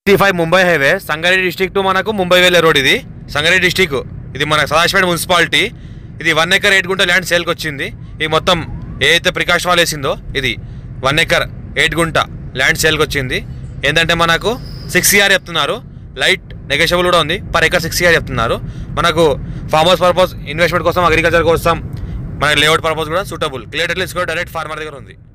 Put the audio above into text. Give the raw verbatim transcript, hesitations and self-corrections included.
Five Mumbai highway Sangareddy district to మనకు ముంబై వెళ్ళే road ఇది. సంగారెడ్డి డిస్టిక్ ఇది మన సదాశివపేట మున్సిపాలిటీ. ఇది వన్ ఎకర్ ఎయిట్ గుంట ల్యాండ్ సేల్కి వచ్చింది. ఇది మొత్తం ఏదైతే ప్రికాష్ వాల్ వేసిందో ఇది వన్ ఎకర్ ఎయిట్ గుంట ల్యాండ్ సేల్కి వచ్చింది. ఏంటంటే మనకు సిక్స్ ఇయర్ చెప్తున్నారు, లైట్ నెగోషియబుల్ కూడా ఉంది. పర్ ఎకర్ సిక్స్ ఇయర్ చెప్తున్నారు. మనకు ఫార్మ్ హౌస్ పర్పస్, ఇన్వెస్ట్మెంట్ కోసం, అగ్రికల్చర్ కోసం, మన లేఅవుట్ పర్పస్ కూడా suitable. Clear title direct farmer దగ్గర ఉంది.